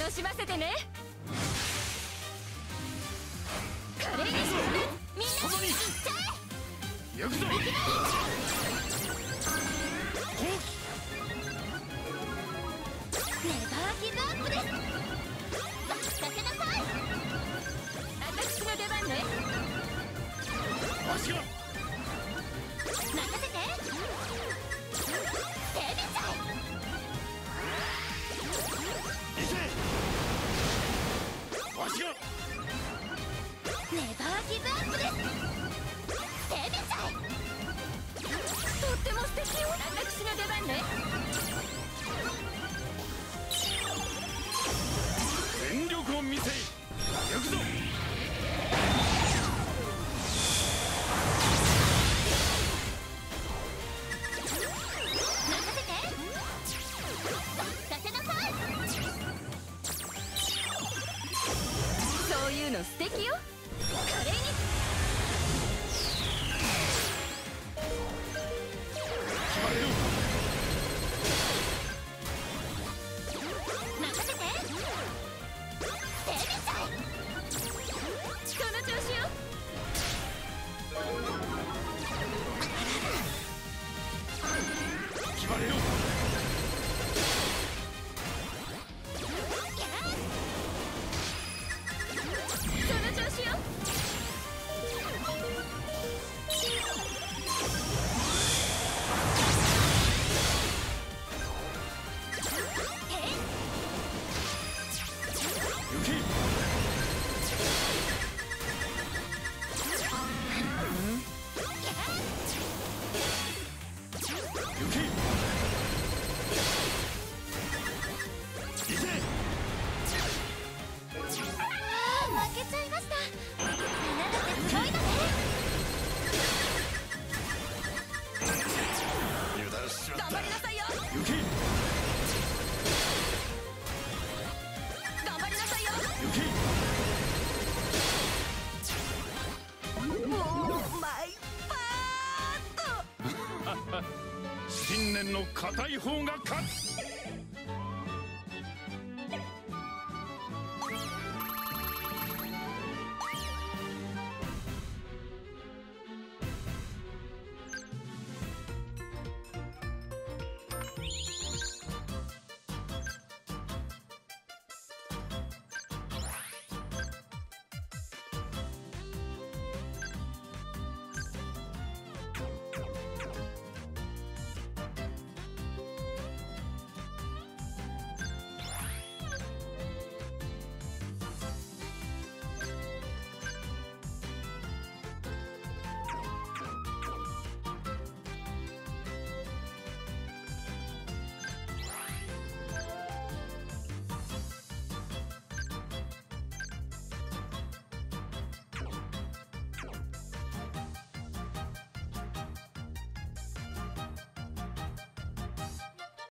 楽しませてね。華麗に沈め、みんなに行っちゃえ。 行くぞ。 ネバーギブアップです。任せなさい。私の出番ね。 わしが任せて。攻めちゃ行け。わしがえ。ネバーギブアップです。攻めちゃえ。とっても素敵よ。私の出番ね。 全力を見せい。行くぞ。 任せて。任せなさい。そういうの素敵よ。華麗に。 決まれる。 任せて。攻めちゃえ。その調子よ。 決まれる。 その調子よ。 行け。行け。行け。 負けちゃいました。みんなだってすごいのね。 油断しちまった。 頑張りなさいよ。 行け。 頑張りなさいよ。 行もうマイパーッと。 け。信念の固い方が勝つ。